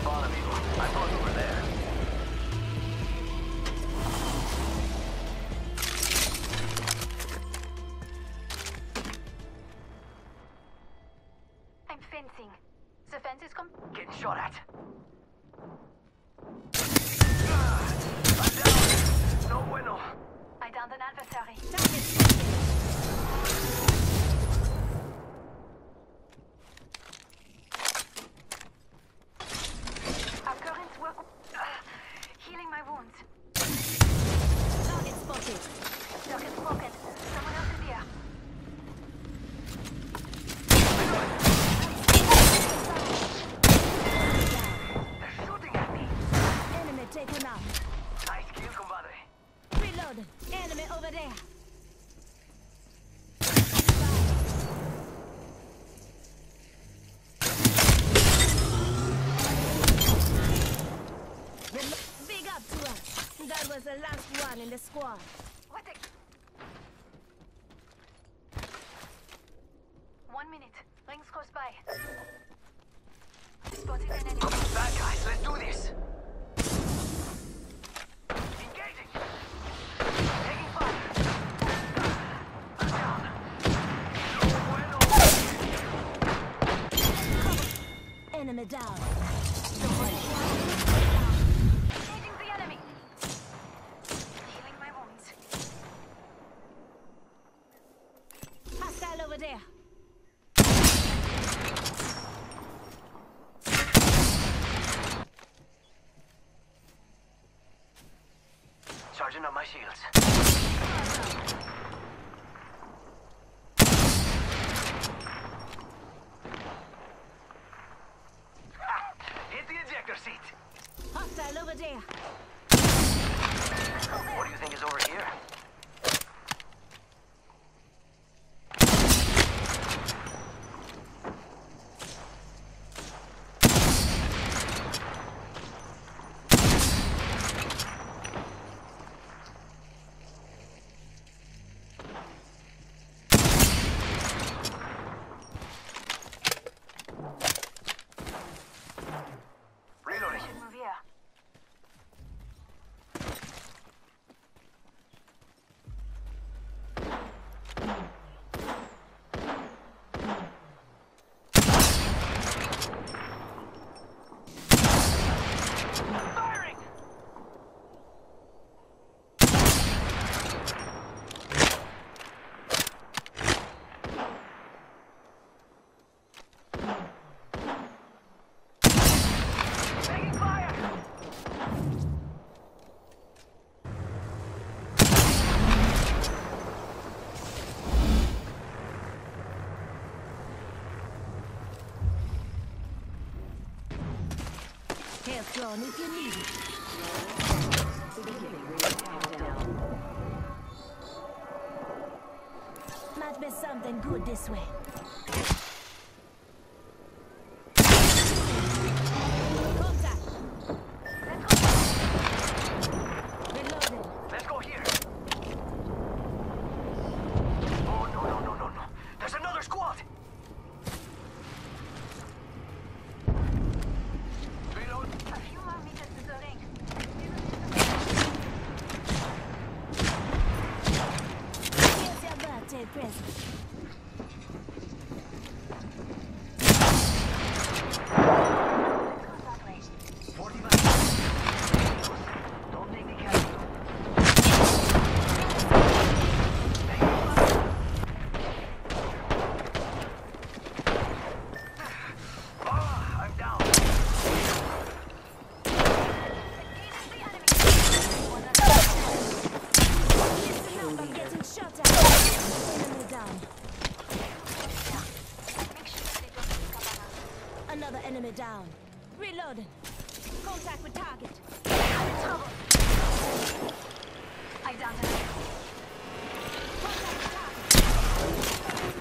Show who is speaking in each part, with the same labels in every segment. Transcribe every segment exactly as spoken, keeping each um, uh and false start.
Speaker 1: spawn, amigo. I thought you were there.
Speaker 2: I'm fencing. The fence is com-
Speaker 1: Getting shot at. Ah, I'm down. No bueno.
Speaker 2: I downed an adversary. Our currents work. Uh, healing my wounds.
Speaker 3: Target spotted.
Speaker 2: Circuit broken. Someone else is here.
Speaker 1: They're shooting at me.
Speaker 3: Enemy taken out.
Speaker 1: Nice kill, compadre.
Speaker 3: Reload. Enemy over there. Big up to us. That was the last one in the squad.
Speaker 2: What the? One minute. Rings close by. Spotted an enemy.
Speaker 1: Bad guys, let's do this. Engaging. Taking fire. I'm down. No bueno.
Speaker 3: Enemy down.
Speaker 2: Engaging the enemy. Healing my wounds.
Speaker 3: Hostile over there.
Speaker 1: Charging up my shields. Ha! Hit the ejector seat.
Speaker 3: Hostile over there.
Speaker 1: What do you think is over here? Reloading.
Speaker 2: Should move here.
Speaker 1: Firing! Taking fire!
Speaker 3: Hail thrown if you need it. Might be something good this way. Contact. Reloading.
Speaker 1: Let's go here. Oh, no, no, no, no, no. There's another squad. Reload.
Speaker 2: A few more meters to the ring.
Speaker 3: Here's your birthday present.
Speaker 1: forty-five. Don't take the casualty. Ah, I'm down.
Speaker 3: Listen up, I'm getting shot at. Enemy down.
Speaker 2: Make sure they don't pick up on us.
Speaker 3: Another enemy down. Reloading. Contact with target.
Speaker 2: I'm in trouble. I downed an enemy.
Speaker 3: Contact with target.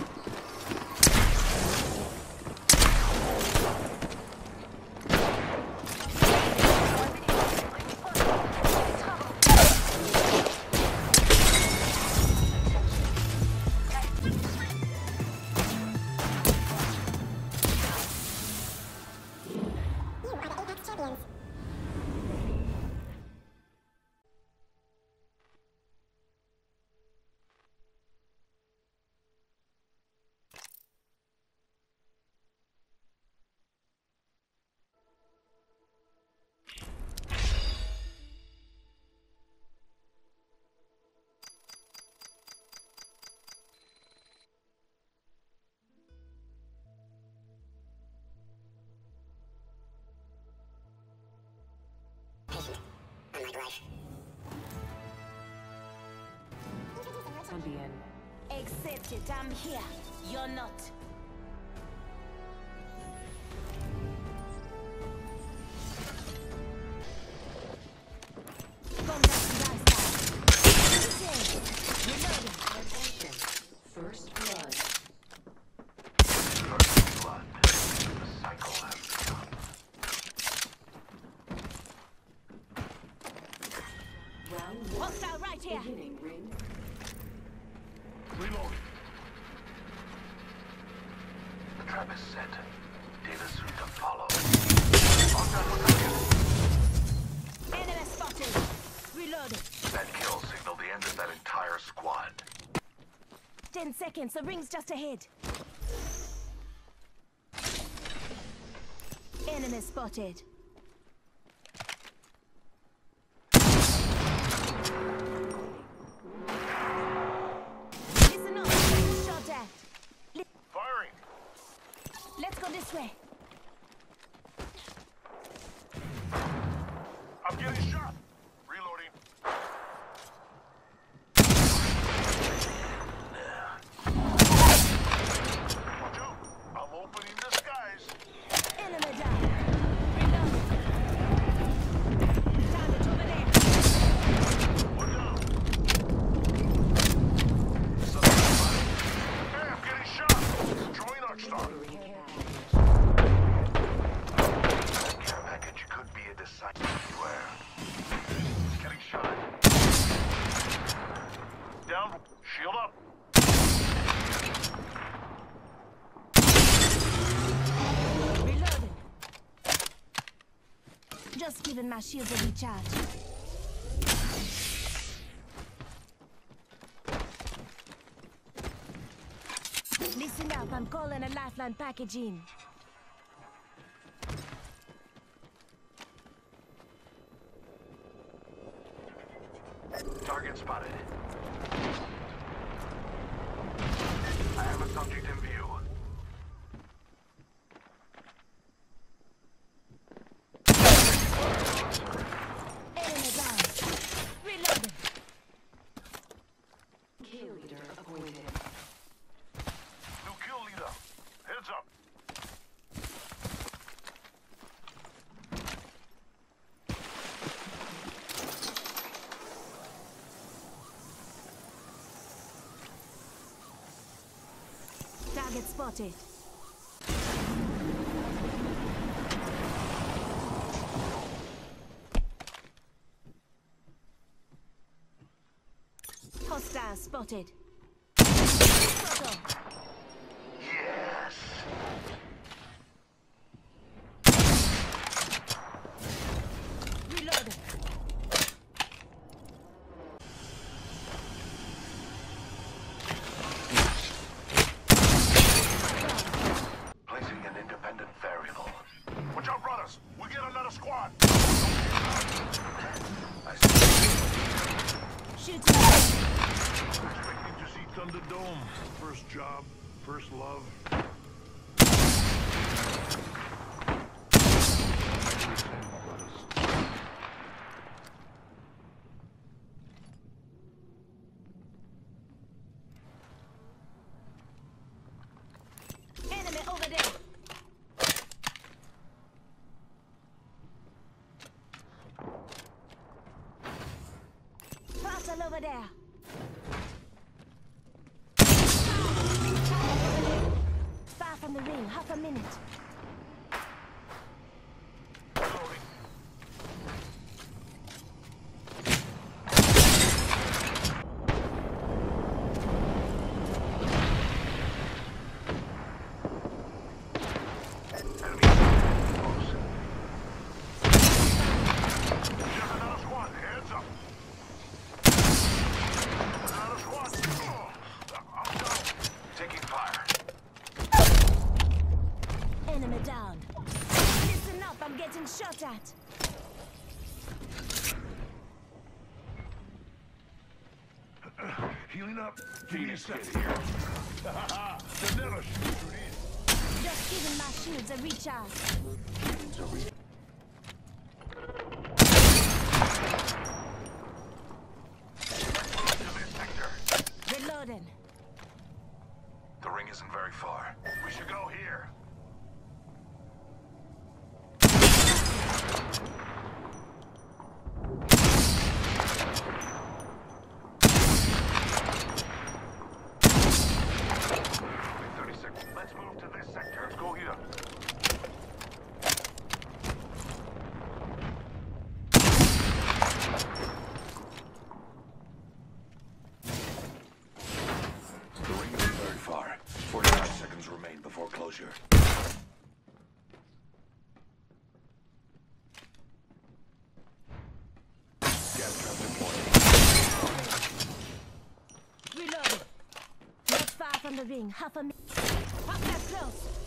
Speaker 2: One minute.
Speaker 4: champions. Unlike life.
Speaker 5: Ambien.
Speaker 3: Accept it, I'm here. You're not. Come back to my side. Reloading.
Speaker 5: Attention. First blood.
Speaker 1: First blood. The cycle has begun.
Speaker 5: Round one.
Speaker 3: Hostile right here.
Speaker 5: Beginning ring.
Speaker 1: Reloading. The trap is set. Data soon to follow. Lockdown for target.
Speaker 3: Enemy spotted. Reloading.
Speaker 1: That kill signaled the end of that entire squad.
Speaker 3: Ten seconds, the ring's just ahead. Enemy spotted. Listen up, shot at. Li-
Speaker 1: Firing.
Speaker 3: Let's go this way.
Speaker 1: I'm getting shot. Reloading. Watch out. I'm opening the skies.
Speaker 3: Enemy down. Reload. Target over there.
Speaker 1: One down. Something's fine. Hey, I'm getting shot. Destroying Archstar. That care package could be a decisive beware. Getting shot. Down. Shield up.
Speaker 3: Reloading. Just giving my shields a recharge. Listen up, I'm calling a lifeline package in.
Speaker 1: Target spotted. I have a subject in view.
Speaker 3: Enemy down. Reloading.
Speaker 5: Kill leader appointed.
Speaker 1: New kill leader. Heads up.
Speaker 3: Target spotted. Hostile spotted. Photo.
Speaker 1: Yes.
Speaker 3: Reloading.
Speaker 1: Placing an independent variable. Watch out, brothers. We get another squad. I see.
Speaker 3: Shoot.
Speaker 6: Expecting to see Thunderdome. First job, first love.
Speaker 3: Enemy over there. Parcel over there. Far from the ring, half a minute.
Speaker 1: Reloading. Enemy close.
Speaker 3: I'm getting shot at.
Speaker 6: Healing up. Give me a second here. The never shoot in.
Speaker 3: Just giving my shields a recharge.
Speaker 1: To this sector.
Speaker 3: Reloading.
Speaker 1: The ring isn't very far. We should go here. thirty-six. Let's move to this sector. Let's go here. The ring isn't very far. forty-five seconds remain before closure. Gas trap deployed.
Speaker 3: Reloading. Not far from the ring. Half a minute. Up that close.